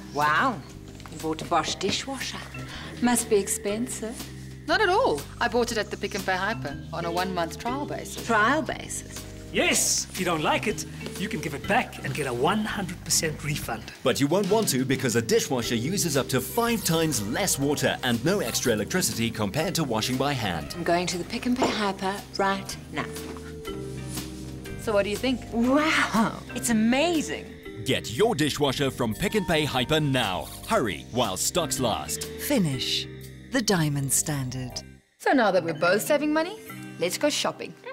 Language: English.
Wow. You bought a Bosch dishwasher. Must be expensive. Not at all. I bought it at the Pick n Pay Hyper on a 1-month trial basis. Trial basis. Yes, if you don't like it, you can give it back and get a 100% refund. But you won't want to because a dishwasher uses up to 5 times less water and no extra electricity compared to washing by hand. I'm going to the Pick n Pay Hyper right now. So what do you think? Wow, it's amazing. Get your dishwasher from Pick n Pay Hyper now. Hurry while stocks last. Finish. The diamond standard. So now that we're both saving money, let's go shopping.